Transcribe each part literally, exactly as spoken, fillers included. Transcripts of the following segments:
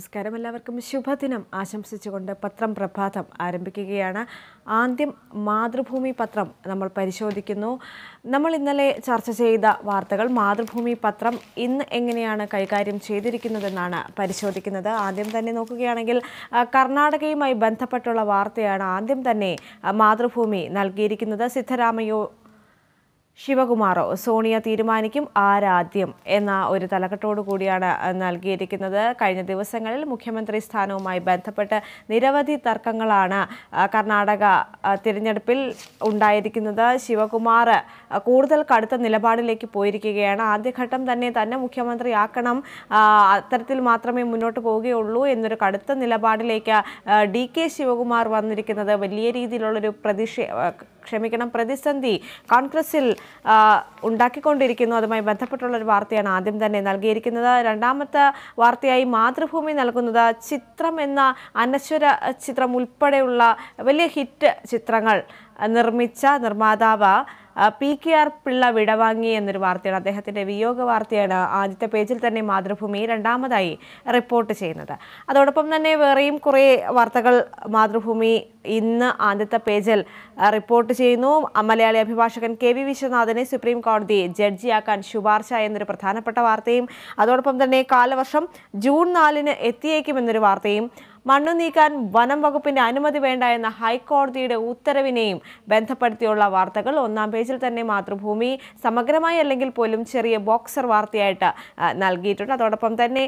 നമസ്കാരം എല്ലാവർക്കും ശുഭദിനം ആശംസിച്ചുകൊണ്ട് പത്രം പ്രഭാതം ആരംഭിക്കുകയാണ്. ആദ്യം മാതൃഭൂമി പത്രം നമ്മൾ പരിശോധിക്കുന്നു. നമ്മൾ ഇന്നലെ ചർച്ച ചെയ്ത വാർത്തകൾ മാതൃഭൂമി പത്രം ഇന്ന് എങ്ങനെയാണ് കൈകാര്യം ചെയ്തിരിക്കുന്നതെന്നാണ് പരിശോധിക്കുന്നത്. ആദ്യം തന്നെ നോക്കുകയാണെങ്കിൽ കർണാടകയുമായി ബന്ധപ്പെട്ടുള്ള വാർത്തയാണ് ആദ്യം തന്നെ മാതൃഭൂമി നൽകിയിരിക്കുന്നത്. സിദ്ധരാമയ്യോ ശിവകുമാറോ സോണിയ തീരുമാനിക്കും ആരാദ്യം എന്ന ഒരു തലക്കെട്ടോടു കൂടിയാണ് നൽകിയിരിക്കുന്നത്. കഴിഞ്ഞ ദിവസങ്ങളിൽ മുഖ്യമന്ത്രി സ്ഥാനവുമായി ബന്ധപ്പെട്ട് നിരവധി തർക്കങ്ങളാണ് കർണാടക തിരഞ്ഞെടുപ്പിൽ ഉണ്ടായിരിക്കുന്നത്. ശിവകുമാർ കൂടുതൽ കടുത്ത നിലപാടിലേക്ക് പോയിരിക്കുകയാണ്. ആദ്യഘട്ടം തന്നെ തന്നെ മുഖ്യമന്ത്രിയാക്കണം, അത്തരത്തിൽ മാത്രമേ മുന്നോട്ട് പോവുകയുള്ളൂ എന്നൊരു കടുത്ത നിലപാടിലേക്ക് ഡി കെ ശിവകുമാർ വന്നിരിക്കുന്നത് വലിയ രീതിയിലുള്ളൊരു പ്രതിഷേ ക്ഷമിക്കണം പ്രതിസന്ധി കോൺഗ്രസിൽ ഉണ്ടാക്കിക്കൊണ്ടിരിക്കുന്നു. അതുമായി ബന്ധപ്പെട്ടുള്ളൊരു വാർത്തയാണ് ആദ്യം തന്നെ നൽകിയിരിക്കുന്നത്. രണ്ടാമത്തെ വാർത്തയായി മാതൃഭൂമി നൽകുന്നത് ചിത്രം എന്ന അനശ്വര ചിത്രം ഉൾപ്പെടെയുള്ള വലിയ ഹിറ്റ് ചിത്രങ്ങൾ നിർമ്മിച്ച നിർമ്മാതാവ് പി കെ ആർ പിള്ള വിടവാങ്ങി എന്നൊരു വാർത്തയാണ്. അദ്ദേഹത്തിൻ്റെ വിയോഗ വാർത്തയാണ് ആദ്യത്തെ പേജിൽ തന്നെ മാതൃഭൂമി രണ്ടാമതായി റിപ്പോർട്ട് ചെയ്യുന്നത്. അതോടൊപ്പം തന്നെ വേറെയും കുറേ വാർത്തകൾ മാതൃഭൂമി ഇന്ന് ആദ്യത്തെ പേജിൽ റിപ്പോർട്ട് ചെയ്യുന്നു. മലയാളി അഭിഭാഷകൻ കെ വി വിശ്വനാഥനെ സുപ്രീം കോടതി ജഡ്ജിയാക്കാൻ ശുപാർശ എന്നൊരു പ്രധാനപ്പെട്ട വാർത്തയും അതോടൊപ്പം തന്നെ കാലവർഷം ജൂൺ നാലിന് എത്തിയേക്കുമെന്നൊരു വാർത്തയും മണ്ണു നീക്കാൻ വനം വകുപ്പിന്റെ അനുമതി വേണ്ട എന്ന ഹൈക്കോടതിയുടെ ഉത്തരവിനെയും ബന്ധപ്പെടുത്തിയുള്ള വാർത്തകൾ ഒന്നാം പേജിൽ തന്നെ മാതൃഭൂമി സമഗ്രമായി അല്ലെങ്കിൽ പോലും ചെറിയ ബോക്സർ വാർത്തയായിട്ട് നൽകിയിട്ടുണ്ട്. അതോടൊപ്പം തന്നെ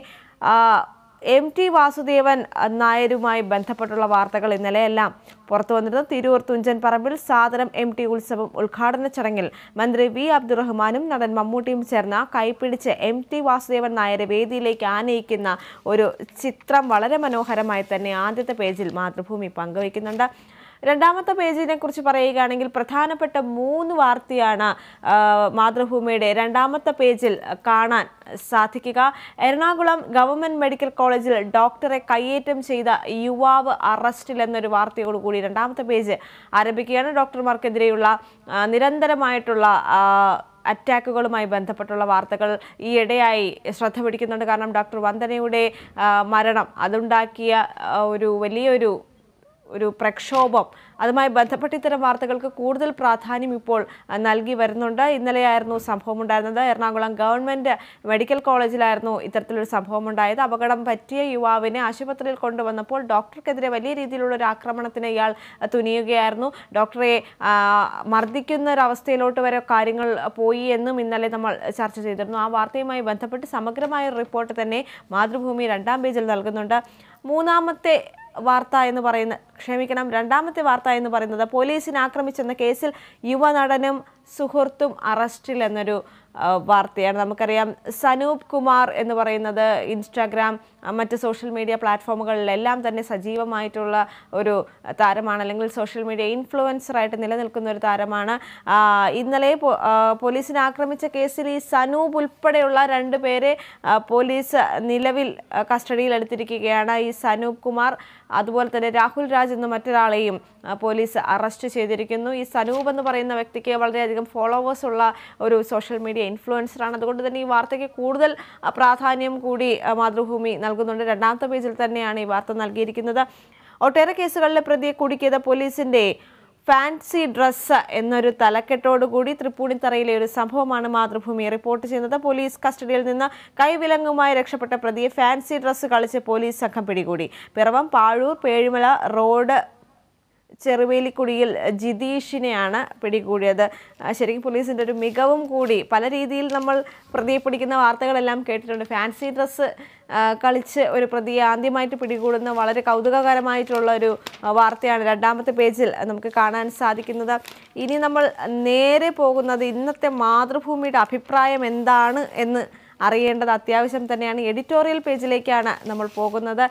എം ടി വാസുദേവൻ നായരുമായി ബന്ധപ്പെട്ടുള്ള വാർത്തകൾ ഇന്നലെയെല്ലാം പുറത്തു വന്നിരുന്നത്. തിരൂർ തുഞ്ചൻ പറമ്പിൽ സാദരം എം ടി ഉത്സവം ഉദ്ഘാടന ചടങ്ങിൽ മന്ത്രി വി അബ്ദുറഹ്മാനും നടൻ മമ്മൂട്ടിയും ചേർന്ന് കൈപ്പിടിച്ച് എം ടി വാസുദേവൻ നായരെ വേദിയിലേക്ക് ആനയിക്കുന്ന ഒരു ചിത്രം വളരെ മനോഹരമായി തന്നെ ആദ്യത്തെ പേജിൽ മാതൃഭൂമി പങ്കുവയ്ക്കുന്നുണ്ട്. രണ്ടാമത്തെ പേജിനെ കുറിച്ച് പറയുകയാണെങ്കിൽ പ്രധാനപ്പെട്ട മൂന്ന് വാർത്തയാണ് മാതൃഭൂമിയുടെ രണ്ടാമത്തെ പേജിൽ കാണാൻ സാധിക്കുക. എറണാകുളം ഗവൺമെൻറ് മെഡിക്കൽ കോളേജിൽ ഡോക്ടറെ കയ്യേറ്റം ചെയ്ത യുവാവ് അറസ്റ്റിൽ എന്നൊരു വാർത്തയോടുകൂടി രണ്ടാമത്തെ പേജ് ആരംഭിക്കുകയാണ്. ഡോക്ടർമാർക്കെതിരെയുള്ള നിരന്തരമായിട്ടുള്ള അറ്റാക്കുകളുമായി ബന്ധപ്പെട്ടുള്ള വാർത്തകൾ ഈയിടെയായി ശ്രദ്ധ പിടിക്കുന്നുണ്ട്. കാരണം ഡോക്ടർ വന്ദനയുടെ മരണം അതുണ്ടാക്കിയ ഒരു വലിയൊരു ഒരു പ്രക്ഷോഭം, അതുമായി ബന്ധപ്പെട്ട് ഇത്തരം വാർത്തകൾക്ക് കൂടുതൽ പ്രാധാന്യം ഇപ്പോൾ നൽകി വരുന്നുണ്ട്. ഇന്നലെയായിരുന്നു സംഭവം ഉണ്ടായിരുന്നത്. എറണാകുളം ഗവൺമെൻറ് മെഡിക്കൽ കോളേജിലായിരുന്നു ഇത്തരത്തിലൊരു സംഭവം ഉണ്ടായത്. അപകടം പറ്റിയ യുവാവിനെ ആശുപത്രിയിൽ കൊണ്ടുവന്നപ്പോൾ ഡോക്ടർക്കെതിരെ വലിയ രീതിയിലുള്ള ഒരു ആക്രമണത്തിന് ഇയാൾ തുനിയുകയായിരുന്നു. ഡോക്ടറെ മർദ്ദിക്കുന്ന ഒരവസ്ഥയിലോട്ട് വരെ കാര്യങ്ങൾ പോയി എന്നും ഇന്നലെ നമ്മൾ ചർച്ച ചെയ്തിരുന്നു. ആ വാർത്തയുമായി ബന്ധപ്പെട്ട് സമഗ്രമായ റിപ്പോർട്ട് തന്നെ മാതൃഭൂമി രണ്ടാം പേജിൽ നൽകുന്നുണ്ട്. മൂന്നാമത്തെ വാർത്ത എന്ന് പറയുന്ന ക്ഷമിക്കണം രണ്ടാമത്തെ വാർത്ത എന്ന് പറയുന്നത് പോലീസിനെ ആക്രമിച്ചെന്ന കേസിൽ യുവനടനും സുഹൃത്തും അറസ്റ്റിൽ എന്നൊരു വാർത്തയാണ്. നമുക്കറിയാം സനൂപ് കുമാർ എന്ന് പറയുന്നത് ഇൻസ്റ്റാഗ്രാം മറ്റ് സോഷ്യൽ മീഡിയ പ്ലാറ്റ്ഫോമുകളിലെല്ലാം തന്നെ സജീവമായിട്ടുള്ള ഒരു താരമാണ്, അല്ലെങ്കിൽ സോഷ്യൽ മീഡിയ ഇൻഫ്ലുവൻസറായിട്ട് നിലനിൽക്കുന്ന ഒരു താരമാണ്. ഇന്നലെ പോലീസിനെ ആക്രമിച്ച കേസിൽ ഈ സനൂപ് ഉൾപ്പെടെയുള്ള രണ്ട് പേരെ പോലീസ് നിലവിൽ കസ്റ്റഡിയിൽ എടുത്തിരിക്കുകയാണ്. ഈ സനൂപ് കുമാർ അതുപോലെ തന്നെ രാഹുൽ രാജ് എന്ന മറ്റൊരാളെയും പോലീസ് അറസ്റ്റ് ചെയ്തിരിക്കുന്നു. ഈ സനൂപ് എന്ന് പറയുന്ന വ്യക്തിക്ക് വളരെയധികം ഫോളോവേഴ്സ് ഉള്ള ഒരു സോഷ്യൽ മീഡിയ ഇൻഫ്ലുവൻസറാണ്. അതുകൊണ്ട് തന്നെ ഈ വാർത്തയ്ക്ക് കൂടുതൽ പ്രാധാന്യം കൂടി മാതൃഭൂമി നൽകുന്നുണ്ട്. രണ്ടാമത്തെ പേജിൽ തന്നെയാണ് ഈ വാർത്ത നൽകിയിരിക്കുന്നത്. ഒട്ടേറെ കേസുകളിലെ പ്രതിയെ കുടുക്കിയത് പോലീസിന്റെ ഫാൻസി ഡ്രസ്സ് എന്നൊരു തലക്കെട്ടോടുകൂടി തൃപ്പൂണിത്തറയിലെ ഒരു സംഭവമാണ് മാതൃഭൂമി റിപ്പോർട്ട് ചെയ്യുന്നത്. പോലീസ് കസ്റ്റഡിയിൽ നിന്ന് കൈവിലങ്ങുമായി രക്ഷപ്പെട്ട പ്രതിയെ ഫാൻസി ഡ്രസ്സ് കളിച്ച് പോലീസ് സംഘം പിടികൂടി. പിറവം പാഴൂർ പേഴിമല റോഡ് ചെറുവേലിക്കുടിയിൽ ജിതീഷിനെയാണ് പിടികൂടിയത്. ശരിക്കും പോലീസിൻ്റെ ഒരു മികവും കൂടി. പല രീതിയിൽ നമ്മൾ പ്രതിയെ പിടിക്കുന്ന വാർത്തകളെല്ലാം കേട്ടിട്ടുണ്ട്. ഫാൻസി ഡ്രസ്സ് കളിച്ച് ഒരു പ്രതിയെ ആദ്യമായിട്ട് പിടികൂടുന്ന വളരെ കൗതുകകരമായിട്ടുള്ള ഒരു വാർത്തയാണ് രണ്ടാമത്തെ പേജിൽ നമുക്ക് കാണാൻ സാധിക്കുന്നത്. ഇനി നമ്മൾ നേരെ പോകുന്നത് ഇന്നത്തെ മാതൃഭൂമിയുടെ അഭിപ്രായം എന്താണ് എന്ന് അറിയേണ്ടത് അത്യാവശ്യം തന്നെയാണ്. എഡിറ്റോറിയൽ പേജിലേക്കാണ് നമ്മൾ പോകുന്നത്.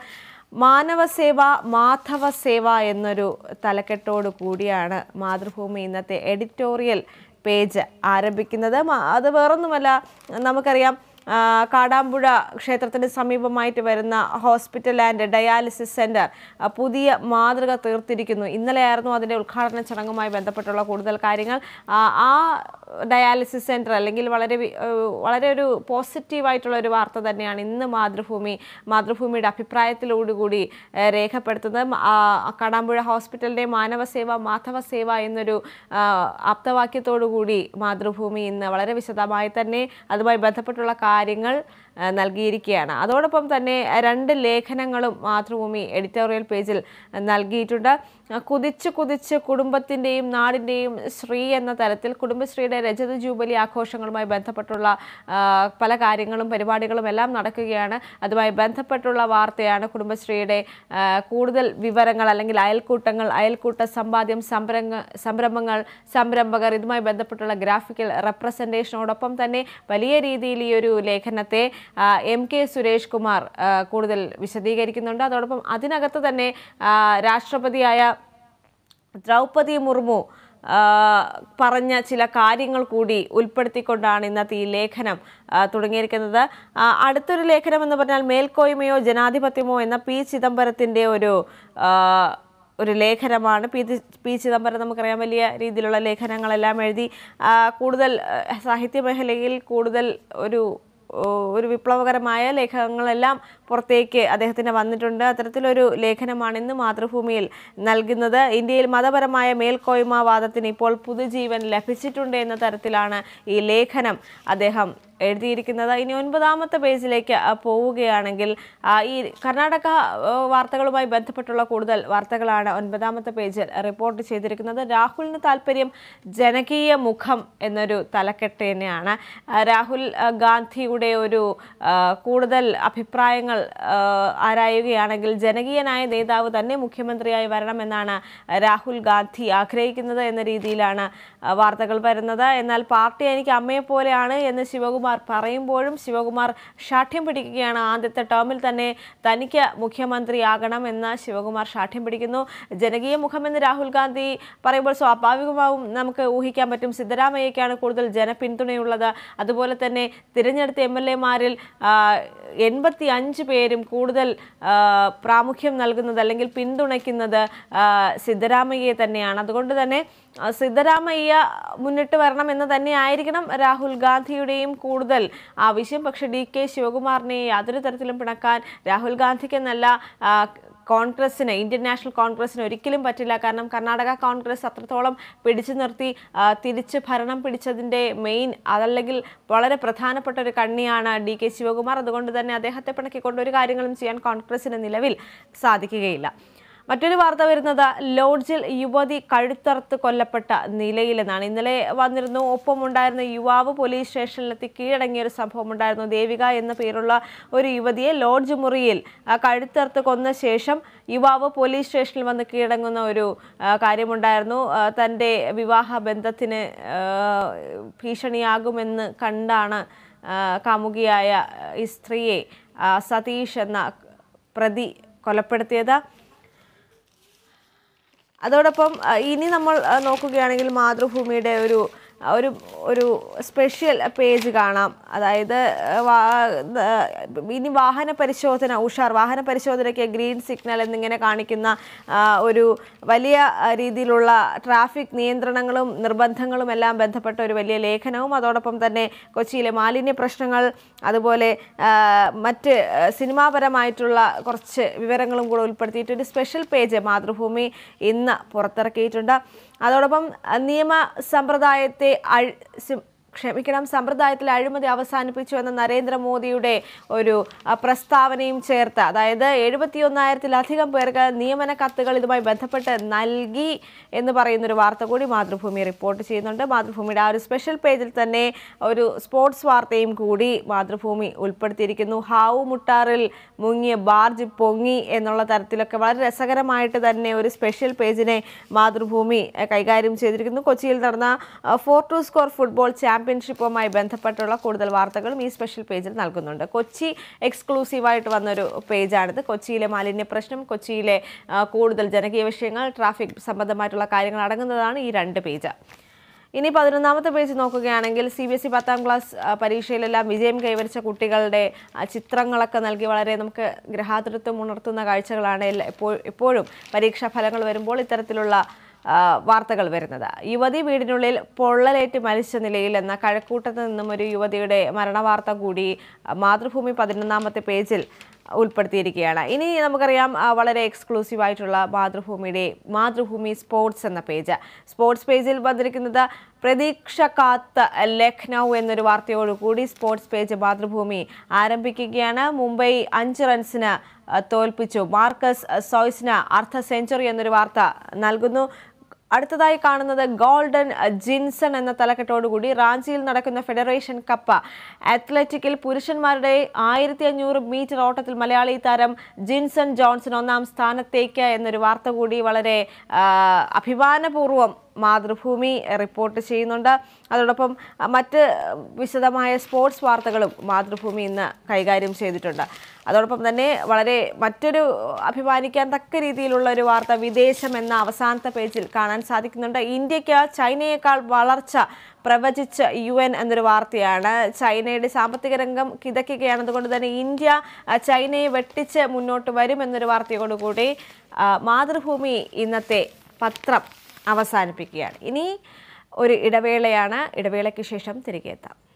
മാനവസേവ മാധവസേവ എന്നൊരു തലക്കെട്ടോടു കൂടിയാണ് മാതൃഭൂമി ഇന്നത്തെ എഡിറ്റോറിയൽ പേജ് ആരംഭിക്കുന്നത്. അത് വേറൊന്നുമല്ല, നമുക്കറിയാം കാടാമ്പുഴ ക്ഷേത്രത്തിന് സമീപമായിട്ട് വരുന്ന ഹോസ്പിറ്റൽ ആൻഡ് ഡയാലിസിസ് സെൻറ്റർ പുതിയ മാതൃക തീർത്തിരിക്കുന്നു. ഇന്നലെയായിരുന്നു അതിൻ്റെ ഉദ്ഘാടന ചടങ്ങുമായി ബന്ധപ്പെട്ടുള്ള കൂടുതൽ കാര്യങ്ങൾ. ആ ഡയാലിസിസ് സെൻറ്റർ അല്ലെങ്കിൽ വളരെ വളരെ ഒരു പോസിറ്റീവായിട്ടുള്ള ഒരു വാർത്ത തന്നെയാണ് ഇന്ന് മാതൃഭൂമി മാതൃഭൂമിയുടെ അഭിപ്രായത്തിലോടുകൂടി രേഖപ്പെടുത്തുന്നത്. കാടാമ്പുഴ ഹോസ്പിറ്റലിൻ്റെ മാനവസേവ മാധവസേവ എന്നൊരു ആപ്തവാക്യത്തോടു കൂടി മാതൃഭൂമി ഇന്ന് വളരെ വിശദമായി തന്നെ അതുമായി ബന്ധപ്പെട്ടുള്ള കാര്യങ്ങൾ നൽകിയിരിക്കുകയാണ്. അതോടൊപ്പം തന്നെ രണ്ട് ലേഖനങ്ങളും മാതൃഭൂമി എഡിറ്റോറിയൽ പേജിൽ നൽകിയിട്ടുണ്ട്. കുതിച്ച് കുതിച്ച് കുടുംബത്തിൻ്റെയും നാടിൻ്റെയും ശ്രീ എന്ന തരത്തിൽ കുടുംബശ്രീയുടെ രജത ജൂബിലി ആഘോഷങ്ങളുമായി ബന്ധപ്പെട്ടുള്ള പല കാര്യങ്ങളും പരിപാടികളും എല്ലാം നടക്കുകയാണ്. അതുമായി ബന്ധപ്പെട്ടുള്ള വാർത്തയാണ്. കുടുംബശ്രീയുടെ കൂടുതൽ വിവരങ്ങൾ അല്ലെങ്കിൽ അയൽക്കൂട്ടങ്ങൾ, അയൽക്കൂട്ട സമ്പാദ്യം, സംരംഭ സംരംഭങ്ങൾ, സംരംഭകർ, ഇതുമായി ബന്ധപ്പെട്ടുള്ള ഗ്രാഫിക്കൽ റെപ്രസെൻറ്റേഷനോടൊപ്പം തന്നെ വലിയ രീതിയിൽ ഈ ഒരു ലേഖനത്തെ എം കെ സുരേഷ് കുമാർ കൂടുതൽ വിശദീകരിക്കുന്നുണ്ട്. അതോടൊപ്പം അതിനകത്ത് തന്നെ രാഷ്ട്രപതിയായ ദ്രൗപദി മുർമു പറഞ്ഞ ചില കാര്യങ്ങൾ കൂടി ഉൾപ്പെടുത്തിക്കൊണ്ടാണ് ഇന്നത്തെ ഈ ലേഖനം തുടങ്ങിയിരിക്കുന്നത്. അടുത്തൊരു ലേഖനം എന്ന് പറഞ്ഞാൽ മേൽക്കോയ്മയോ ജനാധിപത്യമോ എന്ന പി ചിദംബരത്തിൻ്റെ ഒരു ഒരു ലേഖനമാണ്. പി പി ചിദംബരം നമുക്കറിയാം വലിയ രീതിയിലുള്ള ലേഖനങ്ങളെല്ലാം എഴുതി കൂടുതൽ സാഹിത്യ മേഖലയിൽ കൂടുതൽ ഒരു ഒരു വിപ്ലവകരമായ ലേഖനങ്ങളെല്ലാം പുറത്തേക്ക് അദ്ദേഹത്തിന് വന്നിട്ടുണ്ട്. അത്തരത്തിലൊരു ലേഖനമാണ് ഇന്ന് മാതൃഭൂമിയിൽ നൽകുന്നത്. ഇന്ത്യയിൽ മതപരമായ മേൽക്കോയ്മവാദത്തിന് ഇപ്പോൾ പുതുജീവൻ ലഭിച്ചിട്ടുണ്ട് എന്ന തരത്തിലാണ് ഈ ലേഖനം അദ്ദേഹം എഴുതിയിരിക്കുന്നത്. ഇനി ഒൻപതാമത്തെ പേജിലേക്ക് പോവുകയാണെങ്കിൽ ഈ കർണാടക വാർത്തകളുമായി ബന്ധപ്പെട്ടുള്ള കൂടുതൽ വാർത്തകളാണ് ഒൻപതാമത്തെ പേജിൽ റിപ്പോർട്ട് ചെയ്തിരിക്കുന്നത്. രാഹുലിന് താല്പര്യം ജനകീയ മുഖം എന്നൊരു തലക്കെട്ട് തന്നെയാണ്. രാഹുൽ ഗാന്ധിയുടെ ഒരു കൂടുതൽ അഭിപ്രായങ്ങൾ ആരായുകയാണെങ്കിൽ ജനകീയനായ നേതാവ് തന്നെ മുഖ്യമന്ത്രിയായി വരണമെന്നാണ് രാഹുൽ ഗാന്ധി ആഗ്രഹിക്കുന്നത് എന്ന രീതിയിലാണ് വാർത്തകൾ വരുന്നത്. എന്നാൽ പാർട്ടി എനിക്ക് അമ്മയെപ്പോലെയാണ് എന്ന് ശിവകുമാർ പറയുമ്പോഴും ശിവകുമാർ ശാഠ്യം പിടിക്കുകയാണ്. ആദ്യത്തെ ടേമിൽ തന്നെ തനിക്ക് മുഖ്യമന്ത്രിയാകണം എന്ന് ശിവകുമാർ ശാഠ്യം പിടിക്കുന്നു. ജനകീയ മുഖമെന്ന് രാഹുൽ ഗാന്ധി പറയുമ്പോൾ സ്വാഭാവികമാവും നമുക്ക് ഊഹിക്കാൻ പറ്റും സിദ്ധരാമയ്യക്കാണ് കൂടുതൽ ജനപിന്തുണയുള്ളത്. അതുപോലെ തന്നെ തിരഞ്ഞെടുത്ത എം എൽ എമാരിൽ എൺപത്തി അഞ്ച് പേരും കൂടുതൽ പ്രാമുഖ്യം നൽകുന്നത് അല്ലെങ്കിൽ പിന്തുണയ്ക്കുന്നത് സിദ്ധരാമയ്യയെ തന്നെയാണ്. അതുകൊണ്ട് തന്നെ സിദ്ധരാമയ്യ മുന്നിട്ട് വരണം എന്ന് തന്നെ ആയിരിക്കണം രാഹുൽ ഗാന്ധിയുടെയും കൂടുതൽ ആവശ്യം. പക്ഷേ ഡി കെ ശിവകുമാറിനെ യാതൊരു തരത്തിലും പിണക്കാൻ രാഹുൽ ഗാന്ധിക്കെന്നല്ല കോൺഗ്രസിന്, ഇന്ത്യൻ നാഷണൽ കോൺഗ്രസിന് ഒരിക്കലും പറ്റില്ല. കാരണം കർണാടക കോൺഗ്രസ് അത്രത്തോളം പിടിച്ചു നിർത്തി തിരിച്ച് ഭരണം പിടിച്ചതിൻ്റെ മെയിൻ അതല്ലെങ്കിൽ വളരെ പ്രധാനപ്പെട്ട ഒരു കണ്ണിയാണ് ഡി കെ ശിവകുമാർ. അതുകൊണ്ട് തന്നെ അദ്ദേഹത്തെ പിണക്കിക്കൊണ്ട് ഒരു കാര്യങ്ങളും ചെയ്യാൻ കോൺഗ്രസിന് നിലവിൽ സാധിക്കുകയില്ല. മറ്റൊരു വാർത്ത വരുന്നത് ലോഡ്ജിൽ യുവതി കഴുത്തറുത്ത് കൊല്ലപ്പെട്ട നിലയിലെന്നാണ്. ഇന്നലെ വന്നിരുന്നു. ഒപ്പമുണ്ടായിരുന്ന യുവാവ് പോലീസ് സ്റ്റേഷനിലെത്തി കീഴടങ്ങിയ ഒരു സംഭവം ഉണ്ടായിരുന്നു. ദേവിക എന്ന പേരുള്ള ഒരു യുവതിയെ ലോഡ്ജ് മുറിയിൽ കഴുത്തറുത്ത് കൊന്ന ശേഷം യുവാവ് പോലീസ് സ്റ്റേഷനിൽ വന്ന് കീഴടങ്ങുന്ന ഒരു കാര്യമുണ്ടായിരുന്നു. തൻ്റെ വിവാഹ ബന്ധത്തിന് ഭീഷണിയാകുമെന്ന് കണ്ടാണ് കാമുകിയായ ഈ സ്ത്രീയെ സതീഷ് എന്ന പ്രതി കൊലപ്പെടുത്തിയത്. അതോടൊപ്പം ഇനി നമ്മൾ നോക്കുകയാണെങ്കിൽ മാതൃഭൂമിയുടെ ഒരു ഒരു ഒരു സ്പെഷ്യൽ പേജ് കാണാം. അതായത് ഇനി വാഹന പരിശോധന ഉഷാർ വാഹന പരിശോധനയ്ക്ക് ഗ്രീൻ സിഗ്നൽ എന്നിങ്ങനെ കാണിക്കുന്ന ഒരു വലിയ രീതിയിലുള്ള ട്രാഫിക് നിയന്ത്രണങ്ങളും നിർബന്ധങ്ങളും എല്ലാം ബന്ധപ്പെട്ട ഒരു വലിയ ലേഖനവും അതോടൊപ്പം തന്നെ കൊച്ചിയിലെ മാലിന്യ പ്രശ്നങ്ങൾ അതുപോലെ മറ്റ് സിനിമാപരമായിട്ടുള്ള കുറച്ച് വിവരങ്ങളും കൂടെ ഉൾപ്പെടുത്തിയിട്ട് ഒരു സ്പെഷ്യൽ പേജ് മാതൃഭൂമി ഇന്ന് പുറത്തിറക്കിയിട്ടുണ്ട്. അതോടൊപ്പം നിയമ സമ്പ്രദായത്തെ ക്ഷമിക്കണം സമ്പ്രദായത്തിൽ അഴിമതി അവസാനിപ്പിച്ചു എന്ന നരേന്ദ്രമോദിയുടെ ഒരു പ്രസ്താവനയും ചേർത്ത്, അതായത് എഴുപത്തി ഒന്നായിരത്തിലധികം പേർക്ക് നിയമന കത്തുകൾ ഇതുമായി ബന്ധപ്പെട്ട് നൽകി എന്ന് പറയുന്നൊരു വാർത്ത കൂടി മാതൃഭൂമി റിപ്പോർട്ട് ചെയ്യുന്നുണ്ട്. മാതൃഭൂമിയുടെ ആ ഒരു സ്പെഷ്യൽ പേജിൽ തന്നെ ഒരു സ്പോർട്സ് വാർത്തയും കൂടി മാതൃഭൂമി ഉൾപ്പെടുത്തിയിരിക്കുന്നു. ഹാവു മുട്ടാറിൽ മുങ്ങിയ ബാർജ് പൊങ്ങി എന്നുള്ള തരത്തിലൊക്കെ വളരെ രസകരമായിട്ട് തന്നെ ഒരു സ്പെഷ്യൽ പേജിനെ മാതൃഭൂമി കൈകാര്യം ചെയ്തിരിക്കുന്നു. കൊച്ചിയിൽ നടന്ന ഫോർ ടു സ്കോർ ഫുട്ബോൾ ചാമ്പ്യൻഷിപ്പുമായി ബന്ധപ്പെട്ടുള്ള കൂടുതൽ വാർത്തകളും ഈ സ്പെഷ്യൽ പേജിൽ നൽകുന്നുണ്ട്. കൊച്ചി എക്സ്ക്ലൂസീവായിട്ട് വന്നൊരു പേജാണിത്. കൊച്ചിയിലെ മാലിന്യ പ്രശ്നം, കൊച്ചിയിലെ കൂടുതൽ ജനകീയ വിഷയങ്ങൾ, ട്രാഫിക് സംബന്ധമായിട്ടുള്ള കാര്യങ്ങൾ അടങ്ങുന്നതാണ് ഈ രണ്ട് പേജ്. ഇനി പതിനൊന്നാമത്തെ പേജ് നോക്കുകയാണെങ്കിൽ സി ബി എസ് ഇ പത്താം ക്ലാസ് പരീക്ഷയിലെല്ലാം വിജയം കൈവരിച്ച കുട്ടികളുടെ ചിത്രങ്ങളൊക്കെ നൽകി വളരെ നമുക്ക് ഗ്രഹാതുരത്വം ഉണർത്തുന്ന കാഴ്ചകളാണ് എപ്പോഴും പരീക്ഷാ ഫലങ്ങൾ വരുമ്പോൾ ഇത്തരത്തിലുള്ള വാർത്തകൾ വരുന്നത്. യുവതി വീടിനുള്ളിൽ പൊള്ളലേറ്റ് മരിച്ച നിലയിൽ എന്ന കഴക്കൂട്ടത്ത് നിന്നും ഒരു യുവതിയുടെ മരണവാർത്ത കൂടി മാതൃഭൂമി പതിനൊന്നാമത്തെ പേജിൽ ഉൾപ്പെടുത്തിയിരിക്കുകയാണ്. ഇനി നമുക്കറിയാം വളരെ എക്സ്ക്ലൂസീവ് ആയിട്ടുള്ള മാതൃഭൂമിയുടെ മാതൃഭൂമി സ്പോർട്സ് എന്ന പേജ്. സ്പോർട്സ് പേജിൽ വന്നിരിക്കുന്നത് പ്രതീക്ഷ കാത്ത് ലക്നൗ എന്നൊരു വാർത്തയോടുകൂടി സ്പോർട്സ് പേജ് മാതൃഭൂമി ആരംഭിക്കുകയാണ്. മുംബൈ അഞ്ച് റൺസിന് തോൽപ്പിച്ചു, മാർക്കസ് സോയ്സിന് അർദ്ധ സെഞ്ചുറി എന്നൊരു വാർത്ത നൽകുന്നു. അടുത്തതായി കാണുന്നത് ഗോൾഡൻ ജിൻസൺ എന്ന തലക്കെട്ടോടുകൂടി റാഞ്ചിയിൽ നടക്കുന്ന ഫെഡറേഷൻ കപ്പ് അത്ലറ്റിക്കിൽ പുരുഷന്മാരുടെ ആയിരത്തി അഞ്ഞൂറ് മീറ്റർ ഓട്ടത്തിൽ മലയാളി താരം ജിൻസൺ ജോൺസൺ ഒന്നാം സ്ഥാനത്തേക്ക് എന്നൊരു വാർത്ത കൂടി വളരെ അഭിമാനപൂർവ്വം മാതൃഭൂമി റിപ്പോർട്ട് ചെയ്യുന്നുണ്ട്. അതോടൊപ്പം മറ്റ് വിശദമായ സ്പോർട്സ് വാർത്തകളും മാതൃഭൂമി ഇന്ന് കൈകാര്യം ചെയ്തിട്ടുണ്ട്. അതോടൊപ്പം തന്നെ വളരെ മറ്റൊരു അഭിമാനിക്കാൻ തക്ക രീതിയിലുള്ള ഒരു വാർത്ത വിദേശം എന്ന അവസാനത്തെ പേജിൽ കാണാൻ സാധിക്കുന്നുണ്ട്. ഇന്ത്യക്ക് ചൈനയേക്കാൾ വളർച്ച പ്രവചിച്ച് യു എൻ എന്നൊരു വാർത്തയാണ്. ചൈനയുടെ സാമ്പത്തിക രംഗം കിതയ്ക്കുകയാണ്, അതുകൊണ്ട് തന്നെ ഇന്ത്യ ചൈനയെ വെട്ടിച്ച് മുന്നോട്ട് വരും എന്നൊരു വാർത്തയോടുകൂടി മാതൃഭൂമി ഇന്നത്തെ പത്രം അവസാനിപ്പിക്കുകയാണ്. ഇനി ഒരു ഇടവേളയാണ്. ഇടവേളയ്ക്ക് ശേഷം തിരികെ എത്താം.